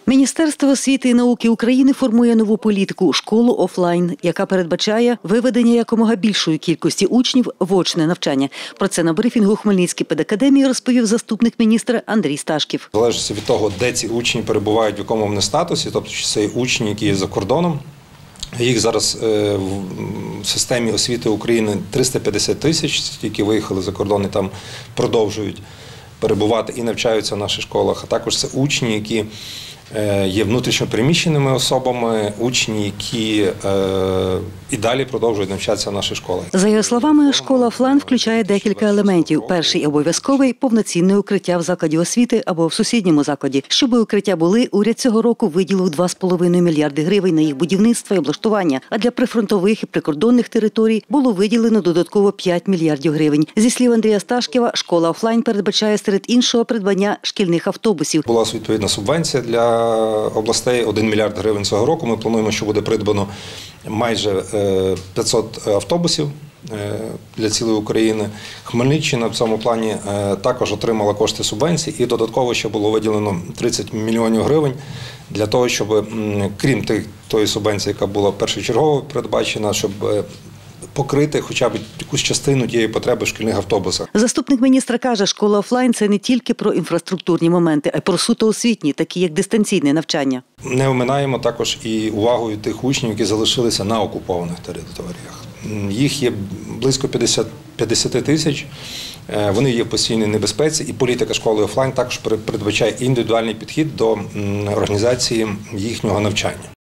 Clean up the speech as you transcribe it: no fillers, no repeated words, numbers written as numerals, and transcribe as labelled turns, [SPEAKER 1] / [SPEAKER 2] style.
[SPEAKER 1] Міністерство освіти і науки України формує нову політику – школу офлайн, яка передбачає виведення якомога більшої кількості учнів в очне навчання. Про це на брифінгу Хмельницькій педакадемії розповів заступник міністра Андрій Сташків.
[SPEAKER 2] Залежить від того, де ці учні перебувають, в якому вони статусі, тобто чи це учні, які є за кордоном. Їх зараз в системі освіти України 350 тисяч, які виїхали за кордон і там продовжують перебувати і навчаються в наших школах. А також це учні, які є внутрішньо переміщеними особами, учні, які і далі продовжують навчатися в наших школах.
[SPEAKER 1] За його словами, школа офлайн включає декілька елементів. Перший – обов'язковий – повноцінне укриття в закладі освіти або в сусідньому закладі. Щоб укриття були, уряд цього року виділив 2,5 мільярди гривень на їх будівництво і облаштування. А для прифронтових і прикордонних територій було виділено додатково 5 мільярдів гривень. Зі слів Андрія Сташківа, школа офлайн передбачає серед іншого придбання шкільних автобусів.
[SPEAKER 2] Була відповідна субвенція для областей – 1 мільярд гривень цього року. Ми плануємо, що буде придбано майже 500 автобусів для цілої України. Хмельниччина в цьому плані також отримала кошти субвенції і додатково ще було виділено 30 мільйонів гривень для того, щоб, крім тої субвенції, яка була першочергово передбачена, щоб покрити хоча б якусь частину тієї потреби в шкільних автобусах.
[SPEAKER 1] Заступник міністра каже, школа офлайн – це не тільки про інфраструктурні моменти, а й про суто освітні, такі як дистанційне навчання.
[SPEAKER 2] Не оминаємо також і увагою тих учнів, які залишилися на окупованих територіях. Їх є близько 50 тисяч, вони є в постійній небезпеці, і політика школи офлайн також передбачає індивідуальний підхід до організації їхнього навчання.